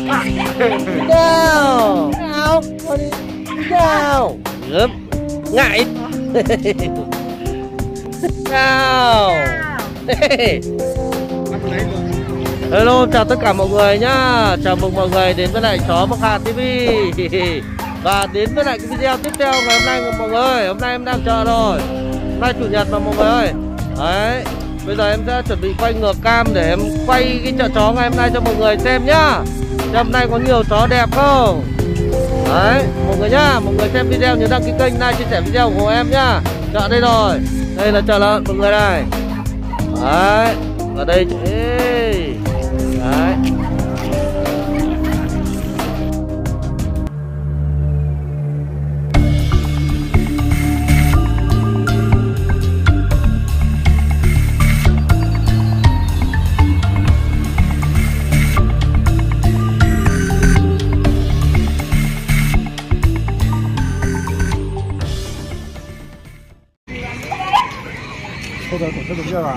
Nào nào nào gớm ngại nào. Hello, chào tất cả mọi người nhá. Chào mừng mọi người đến với lại chó Bắc Hà TV. Và đến với lại cái video tiếp theo ngày hôm nay mọi người. Hôm nay em đang chợ rồi. Hôm nay chủ nhật mà mọi người ơi. Đấy, bây giờ em sẽ chuẩn bị quay ngược cam để em quay cái chợ chó ngày hôm nay cho mọi người xem nhá. Hôm nay có nhiều chó đẹp không? Đấy, mọi người nhá. Mọi người xem video nhớ đăng ký kênh, like, chia sẻ video của em nhá. Chợ đây rồi. Đây là chợ lợn mọi người này. Đấy, ở đây. Đấy. 后头总是怎么样啊？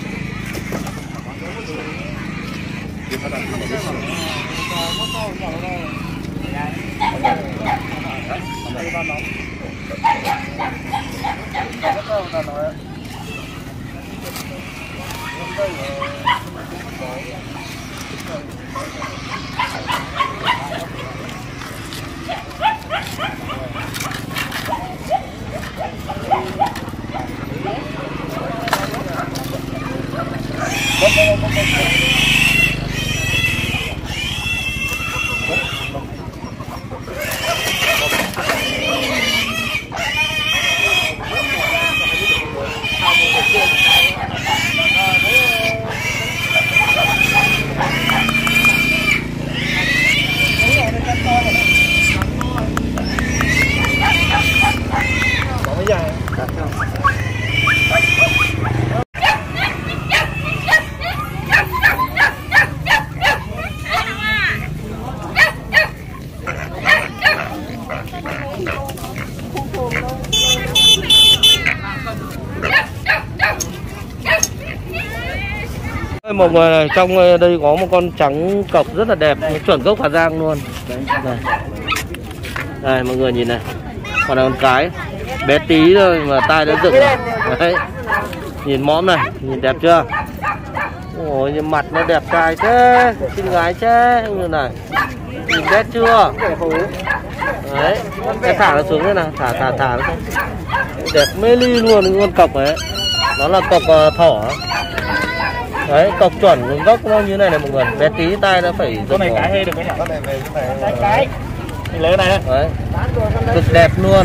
Mọi người này, trong đây có một con trắng cọc rất là đẹp, chuẩn gốc Hà Giang luôn. Đây. Đây mọi người nhìn này, còn là con cái bé tí thôi mà tai đã dựng rồi. Đấy. Nhìn mõm này, nhìn đẹp chưa? Ôi, nhìn mặt nó đẹp trai thế, xinh gái thế như này. Nhìn đẹp chưa? Đấy, cái thả nó xuống thế nào, thả nó xuống. Đẹp mê ly luôn con cọc ấy. Nó là cọc thỏ. Đấy, cọc chuẩn nguồn gốc nó như này này mọi người, bé tí tai nó phải con này cái hay được cái nhỏ con này về cái lấy cái này đấy, cực đẹp luôn,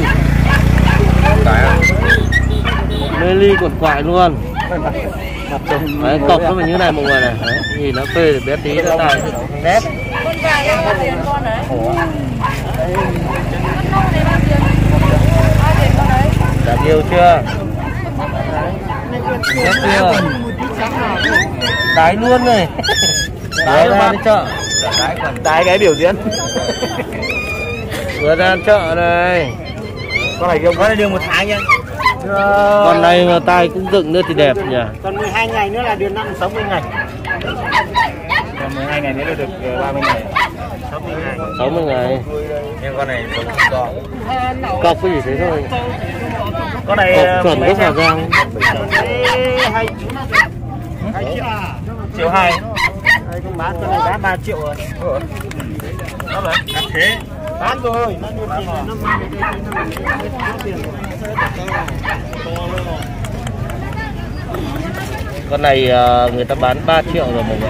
mê ly cuộn quại luôn. Đấy, cọc nó phải như này mọi người này, đấy, nhìn nó phê thì bé tí nó tai đẹp. Con gà em có tiền con đấy. Đã yêu chưa? Đẹp chưa? Đái luôn này. Đái ra đi chợ. đái cái biểu diễn. Vừa ra chợ này. Con này được 1 tháng nha. Con này mà tai cũng dựng nữa thì đẹp nhỉ. Còn 12 ngày nữa là được 60 ngày. Còn 12 ngày nữa là được 30 ngày. 60 ngày. Nhưng con này to. Cọc cái gì thế thôi. Con này cọc chuẩn gốc Hà Giang. 2 triệu 2. Con bán con này bán 3 triệu rồi. Đó rồi. Thế. Bán rồi. Con này người ta bán 3 triệu rồi mọi người.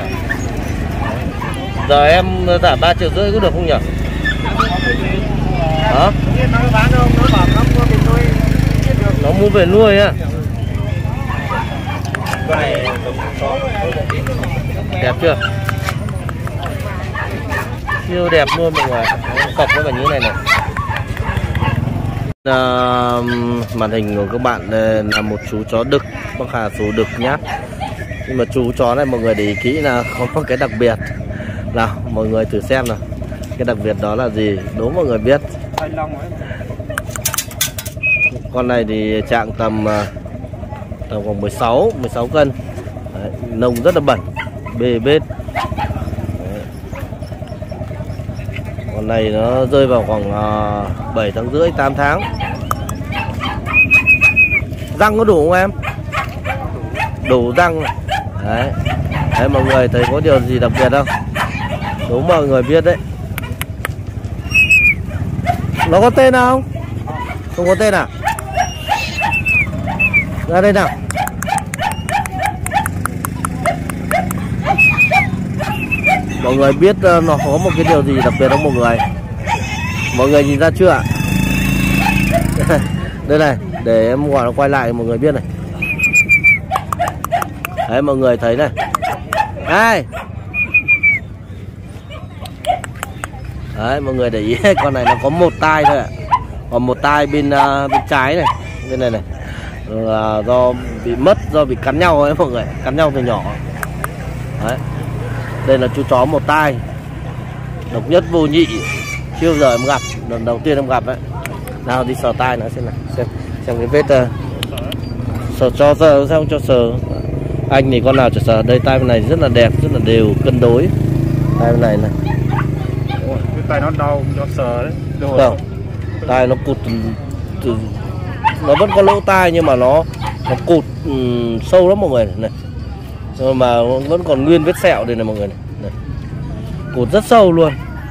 Giờ em giảm 3,5 triệu có được không nhỉ? Hả? Nó mua về nuôi á. Con này đẹp chưa? Siêu đẹp luôn mọi người. Cọc nó phải như này này. Màn hình của các bạn là một chú chó đực, Bắc Hà số đực nhá. Nhưng mà chú chó này mọi người để ý kỹ là có một cái đặc biệt. Nào mọi người thử xem nào. Cái đặc biệt đó là gì? Đố mọi người biết. Con này thì trạng tầm khoảng 16 cân. Đấy, nông rất là bẩn, bê bết. Đấy. Con này nó rơi vào khoảng 7 tháng rưỡi 8 tháng. Răng có đủ không em? Đủ răng này. Đấy. Đấy, mọi người thấy có điều gì đặc biệt không? Đúng mọi người biết đấy. Nó có tên nào không? Không có tên à? Ra đây nào. Mọi người biết nó có một cái điều gì đặc biệt không mọi người? Mọi người nhìn ra chưa ạ? Đây này, để em gọi nó quay lại mọi người biết này. Đấy, mọi người thấy này. Đây. Đấy, mọi người để ý con này nó có một tai thôi ạ. Còn một tai bên trái này, bên này này. Do bị mất, do bị cắn nhau ấy mọi người, cắn nhau từ nhỏ. Đấy. Đây là chú chó một tai, độc nhất vô nhị, chưa bao giờ em gặp, lần đầu tiên em gặp đấy. Nào đi sờ tai nó xem nào, xem cái vết sờ cho sờ sao cho sờ. Anh thì con nào cho sờ. Đây tai bên này rất là đẹp, rất là đều, cân đối. Tai bên này này. Cái tay nó đau do sờ đấy. Không, tai nó cụt từ, nó vẫn có lỗ tai nhưng mà nó cụt sâu lắm mọi người này. Nhưng mà vẫn còn nguyên vết sẹo đây này mọi người này. Này. Cụt rất sâu luôn.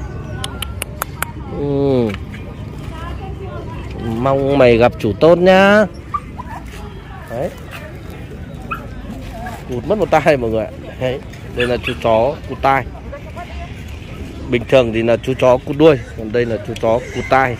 Mong mày gặp chủ tốt nhá. Đấy. Cụt mất một tai mọi người. Đấy. Đây là chú chó cụt tai. Bình thường thì là chú chó cụt đuôi, còn đây là chú chó cụt tai.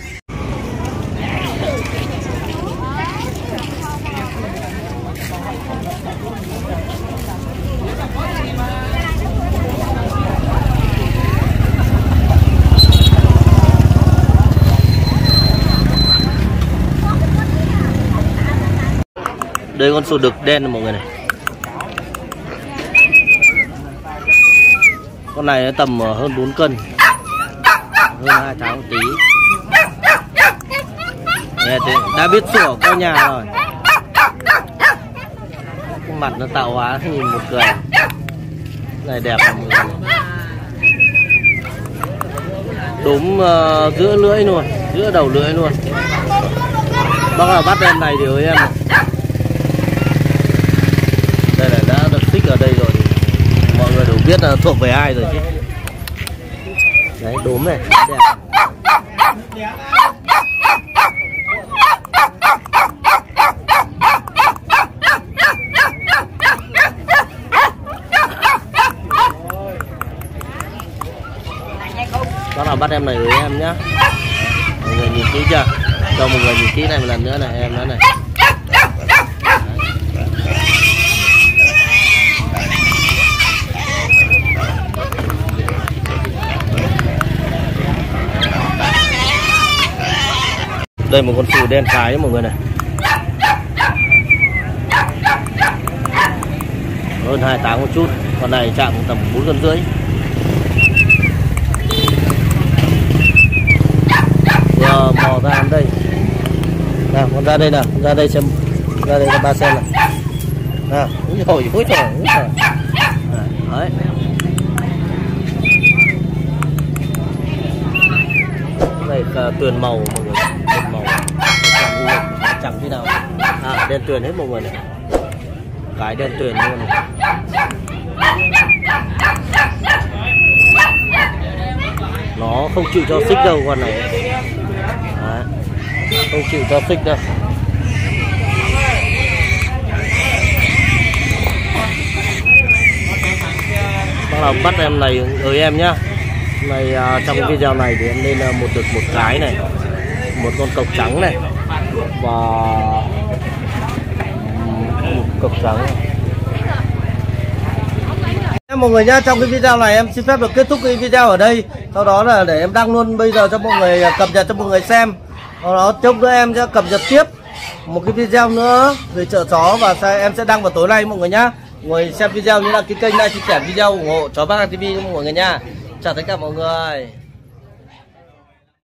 Đây con sò đực đen này mọi người này. Con này tầm hơn 4 cân, hơn 2 tháng một tí. Đã biết sủa có nhà rồi. Cái mặt nó tạo hóa nhìn một cười. Này đẹp mọi người này. Đúng giữa lưỡi luôn, giữa đầu lưỡi luôn. Bác nào bắt em này thì ơi em. Đây là đã được tích ở đây rồi thì mọi người đều biết là thuộc về ai rồi chứ. Đấy, đốm này, đẹp. Đó là bắt em này với em nhá. Mọi người nhìn kỹ chưa? Cho mọi người nhìn kỹ này một lần nữa này, em nữa này. Đây một con sù đen cái mọi người này, hơn 2 tháng một chút. Con này chạm tầm 4 cân rưỡi. Vừa mò ra đến đây. Nào con ra đây nào, ra đây xem, ra đây cho ta xem nào. Nào, úi trời. Đấy. Này tuyền màu mọi người, tuyền màu chẳng thế nào. Đen tuyền hết mọi người này, cái đen tuyền luôn này. Nó không chịu cho xích đâu con này. Đấy. Không chịu cho xích đâu. Bắt đầu bắt em này ới em nhá. Này trong video này thì em lên một đực một cái này, một con cộc trắng này và cộc trắng này. Mọi người nhá, trong cái video này em xin phép được kết thúc cái video ở đây. Sau đó là để em đăng luôn bây giờ cho mọi người cập nhật cho mọi người xem. Sau đó chốc nữa em sẽ cập nhật tiếp một cái video nữa về chợ chó và em sẽ đăng vào tối nay mọi người nhá. Mọi người xem video như là cái kênh này chia sẻ video ủng hộ Chó Bác TV cho mọi người nha. Chào tất cả mọi người.